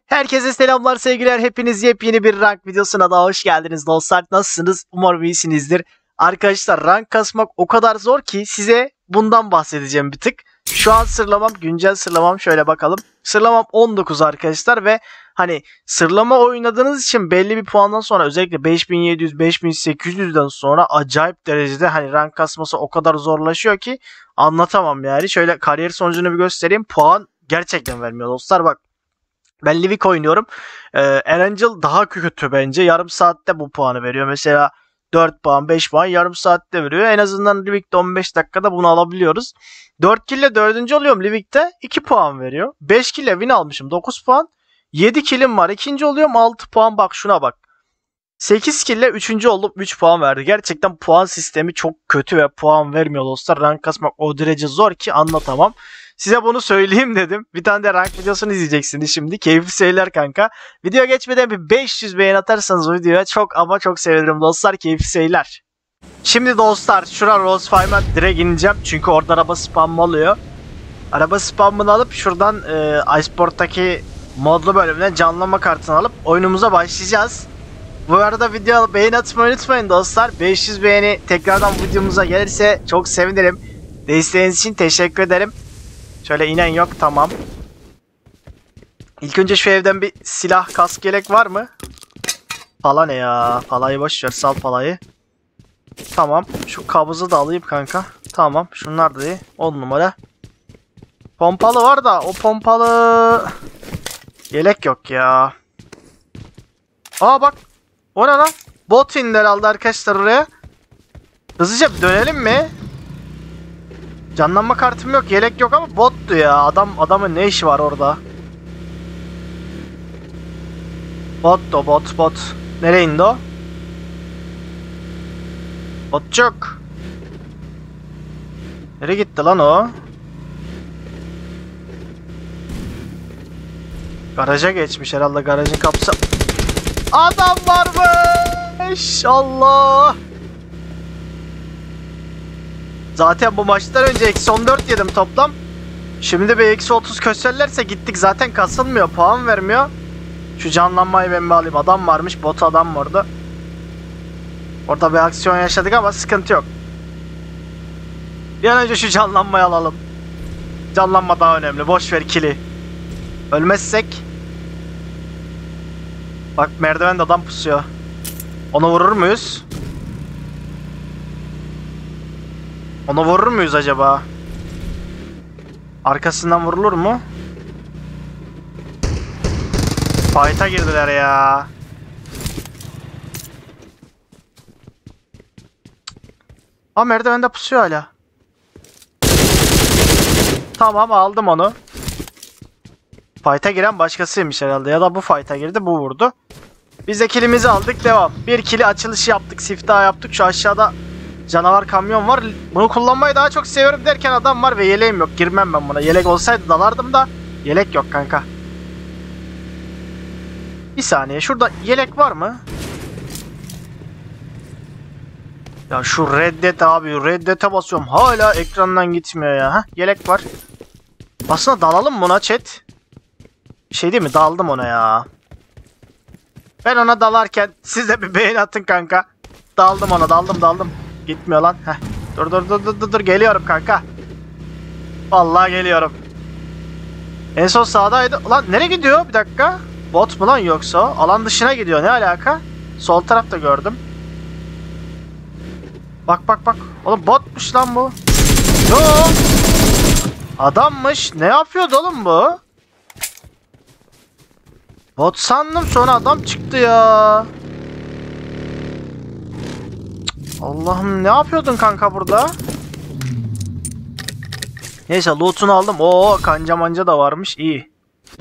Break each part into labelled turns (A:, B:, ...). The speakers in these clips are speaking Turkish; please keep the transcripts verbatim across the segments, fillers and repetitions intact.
A: Herkese selamlar, sevgiler. Hepiniz yepyeni bir rank videosuna da hoş geldiniz dostlar. Nasılsınız? Umarım iyisinizdir. Arkadaşlar, rank kasmak o kadar zor ki size bundan bahsedeceğim bir tık. Şu an sırlamam, güncel sırlamam, şöyle bakalım. Sırlamam on dokuz arkadaşlar ve hani sırlama oynadığınız için belli bir puandan sonra, özellikle beş bin yedi yüz beş bin sekiz yüzden sonra acayip derecede hani rank kasması o kadar zorlaşıyor ki anlatamam yani. Şöyle kariyer sonucunu bir göstereyim. Puan gerçekten vermiyor dostlar, bak. Ben Livik oynuyorum. Ee, Erangel daha kötü bence. Yarım saatte bu puanı veriyor. Mesela dört puan, beş puan yarım saatte veriyor. En azından Livik'te on beş dakikada bunu alabiliyoruz. dört kill ile dördüncü oluyorum Livik'te. iki puan veriyor. beş kill ile win almışım. dokuz puan. yedi killim var. ikinci oluyorum. altı puan. Bak şuna bak. sekiz kill ile üçüncü oldum. üç puan verdi. Gerçekten puan sistemi çok kötü ve puan vermiyor dostlar. Rank kasmak o derece zor ki anlatamam. Size bunu söyleyeyim dedim. Bir tane de rank videosunu izleyeceksiniz şimdi. Keyifli seyirler kanka. Video geçmeden bir beş yüz beğen atarsanız o videoya çok ama çok sevinirim dostlar. Keyifli seyirler. Şimdi dostlar şura Rose Five'a direkt ineceğim. Çünkü orada araba spam oluyor. Araba spamını alıp şuradan e, iSport'taki modlu bölümüne canlanma kartını alıp oyunumuza başlayacağız. Bu arada videoya beğeni atmayı unutmayın dostlar. beş yüz beğeni tekrardan videomuza gelirse çok sevinirim. Desteğiniz için teşekkür ederim. Şöyle inen yok, tamam. İlk önce şu evden bir silah, kask, yelek var mı? Pala ne ya? Palayı boş ver, sal palayı. Tamam. Şu kabızı da alayım kanka. Tamam. Şunlar da iyi. on numara. Pompalı var da o pompalı... Yelek yok ya. Aa bak. O ne lan? Bot indi herhalde arkadaşlar oraya. Hızlıca bir dönelim mi? Canlanma kartım yok, yelek yok ama bottu ya. Adam adamın ne işi var orada? Bot o bot bot. Nereye indi o? Botçuk. Nereye gitti lan o? Garaja geçmiş herhalde, garajın kapısı. Adam varmış. Allah. Zaten bu maçtan önce eksi on dört yedim toplam. Şimdi bir eksi otuz köşellerse gittik, zaten kasılmıyor, puan vermiyor. Şu canlanmayı ben bir alayım. Adam varmış, bot adam vardı. Orada bir aksiyon yaşadık ama sıkıntı yok. Bir an önce şu canlanmayı alalım. Canlanma daha önemli, boş ver kili. Ölmezsek. Bak merdivende adam pusuyor. Onu vurur muyuz? Onu vurur muyuz acaba? Arkasından vurulur mu? Fight'a girdiler ya. Aa, merdivende pusuyor hala. Tamam, aldım onu. Fight'a giren başkasıymış herhalde. Ya da bu fight'a girdi, bu vurdu. Biz de killimizi aldık, devam. Bir kili açılışı yaptık, siftah yaptık. Şu aşağıda canavar kamyon var. Bunu kullanmayı daha çok seviyorum derken adam var ve yeleğim yok. Girmem ben buna. Yelek olsaydı dalardım da yelek yok kanka. Bir saniye, şurada yelek var mı? Ya şu reddet abi, reddete basıyorum. Hala ekrandan gitmiyor ya. Heh, yelek var. Aslında dalalım buna chat. Şey değil mi? Daldım ona ya. Ben ona dalarken siz de bir beğeni atın kanka. Daldım ona, daldım daldım. Gitmiyor lan. Heh. Dur dur dur dur dur geliyorum kanka. Vallahi geliyorum. En son sağdaydı. Lan nereye gidiyor? Bir dakika. Bot mu lan yoksa? Alan dışına gidiyor. Ne alaka? Sol tarafta gördüm. Bak bak bak. Oğlum botmuş lan bu. Yo. Adammış. Ne yapıyordu oğlum bu? Bot sandım, sonra adam çıktı ya. Allah'ım, ne yapıyordun kanka burada? Neyse, loot'unu aldım. Oo, kanca manca da varmış. İyi.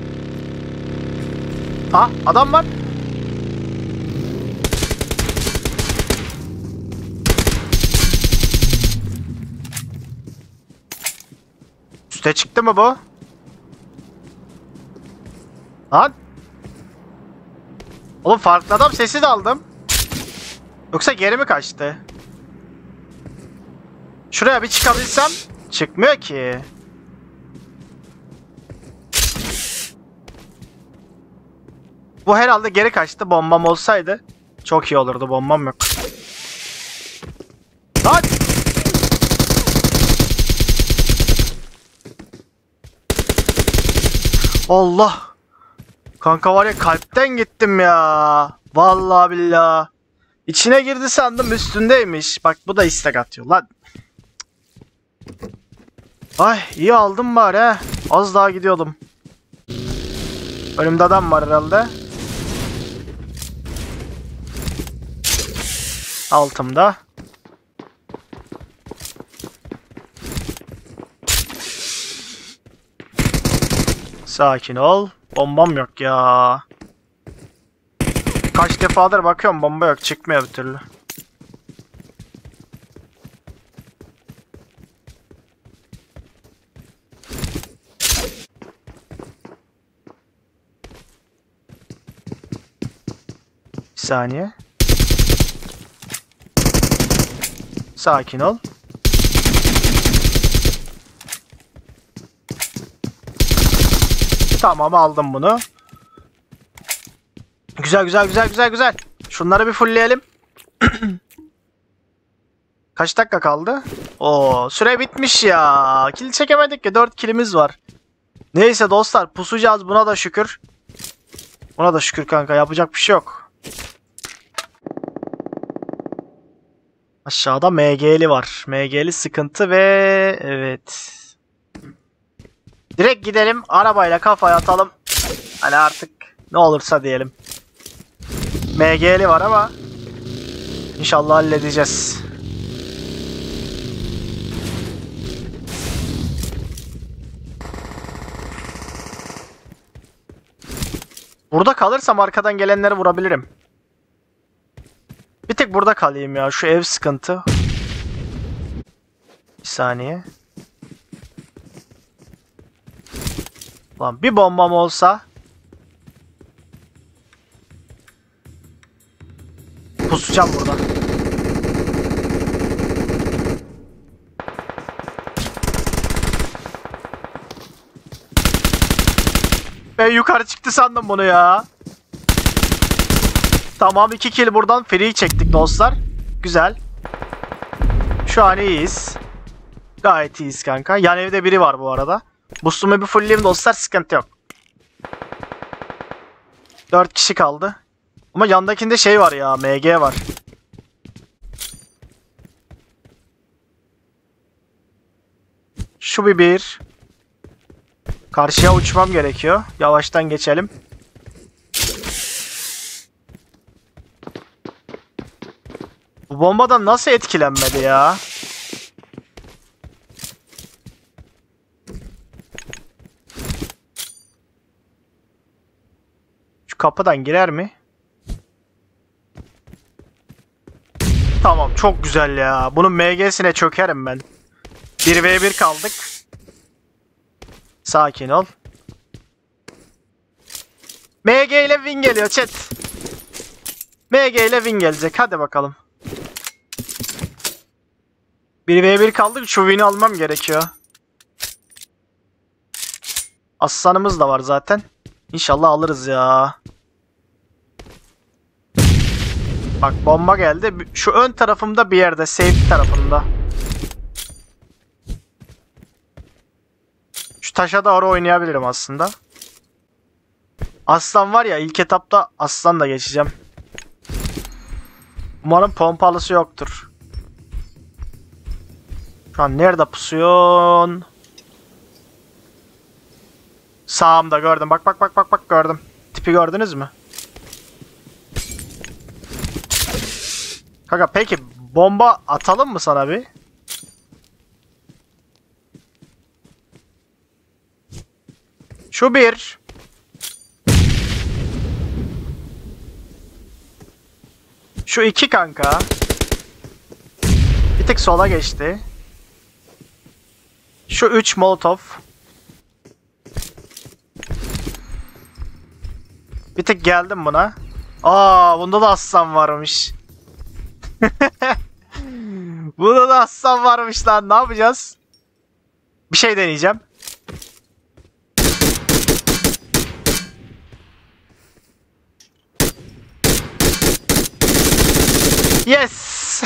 A: Ha, adam var. Üste çıktı mı bu? Lan. Oğlum farklı adam sesi de aldım. Yoksa geri mi kaçtı? Şuraya bir çıkabilsem. Çıkmıyor ki. Bu herhalde geri kaçtı. Bombam olsaydı çok iyi olurdu. Bombam yok. Lan! Allah! Kanka var ya, kalpten gittim ya. Vallahi billahi. İçine girdi sandım, üstündeymiş. Bak bu da istek atıyor lan. Ay iyi aldım bari he. Az daha gidiyordum. Önümde adam var herhalde. Altımda. Sakin ol. Bombam yok ya. Kaç defadır bakıyorum, bomba yok. Çıkmıyor bir türlü. Bir saniye. Sakin ol. Tamam, aldım bunu. Güzel güzel güzel güzel güzel. Şunları bir fullleyelim. Kaç dakika kaldı? Oo, süre bitmiş ya. Kill çekemedik ki, dört killimiz var. Neyse dostlar, pusacağız, buna da şükür. Buna da şükür kanka, yapacak bir şey yok. Aşağıda M G'li var. M G'li sıkıntı ve evet. Direkt gidelim, arabayla kafaya atalım. Hani artık ne olursa diyelim. M G'li var ama İnşallah halledeceğiz. Burada kalırsam arkadan gelenleri vurabilirim. Bir tek burada kalayım ya. Şu ev sıkıntı. Bir saniye. Lan bir bombam olsa. Pusacağım burada. Ben yukarı çıktı sandım bunu ya. Tamam, iki kill buradan free çektik dostlar. Güzel. Şu an iyiyiz. Gayet iyiyiz kanka. Yan evde biri var bu arada. Boost'umu bir fullleyeyim dostlar, sıkıntı yok. dört kişi kaldı. Ama yandakinde şey var ya, M G var. Şu bir bir. Karşıya uçmam gerekiyor. Yavaştan geçelim. Bu bombadan nasıl etkilenmedi ya? Şu kapıdan girer mi? Tamam, çok güzel ya. Bunun M G'sine çökerim ben. bir ve bir kaldık. Sakin ol. M G ile win geliyor chat. M G ile win gelecek. Hadi bakalım. bir ve bir kaldık. Şu win'i almam gerekiyor. Aslanımız da var zaten. İnşallah alırız ya. Bak bomba geldi. Şu ön tarafımda bir yerde. Safe tarafında. Şu taşa doğru oynayabilirim aslında. Aslan var ya, ilk etapta aslan da geçeceğim. Umarım pompalısı yoktur. Şu an nerede pusuyorsun? Sağımda gördüm. Bak bak bak bak bak gördüm. Tipi gördünüz mü? Kanka peki bomba atalım mı sana bir? Şu bir. Şu iki kanka. Bir tek sola geçti. Şu üç Molotov. Bir tek geldim buna. Aa, bunda da aslan varmış. Bunda da aslan varmış lan. Ne yapacağız? Bir şey deneyeceğim. Yes.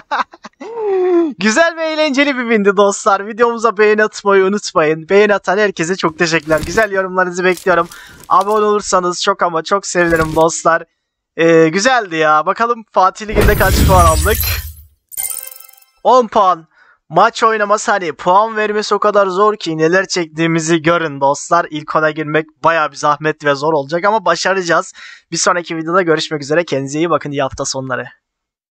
A: Güzel ve eğlenceli bir bindi dostlar. Videomuza beğeni atmayı unutmayın. Beğeni atan herkese çok teşekkürler. Güzel yorumlarınızı bekliyorum. Abone olursanız çok ama çok sevinirim dostlar. Ee, güzeldi ya. Bakalım Fatih Ligi'nde kaç puan aldık? on puan. Maç oynaması, hani puan vermesi o kadar zor ki neler çektiğimizi görün dostlar. İlk ona girmek baya bir zahmet ve zor olacak ama başaracağız. Bir sonraki videoda görüşmek üzere. Kendinize iyi bakın. İyi hafta sonları.